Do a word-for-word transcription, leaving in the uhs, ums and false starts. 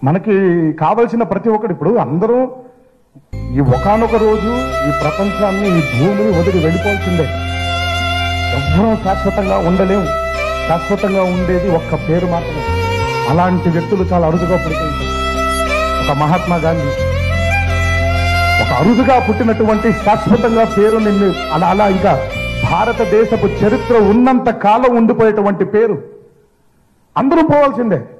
మనకి కావలసిన ప్రతి ఒక్కటి ఇప్పుడు అందరూ ఈ ఒకానొక రోజు ఈ ప్రపంచాన్ని ఈ భూమిని వదిలి వెళ్ళిపోవాల్సిందే. ఎవ్వరూ శాశ్వతంగా ఉండలేము. శాశ్వతంగా ఉండేది ఒక్క పేరు మాత్రమే. అలాంటి వ్యక్తులు చాలా అరుదుగా పుడుతుంటారు. ఒక మహాత్మా గాంధీ ఒక అరుదుగా పుట్టినటువంటి శాశ్వతంగా పేరు నిన్ను అలా అలా ఇంకా భారతదేశపు చరిత్ర ఉన్నంత కాలం ఉండిపోయేటువంటి పేరు. అందరూ పోవాల్సిందే.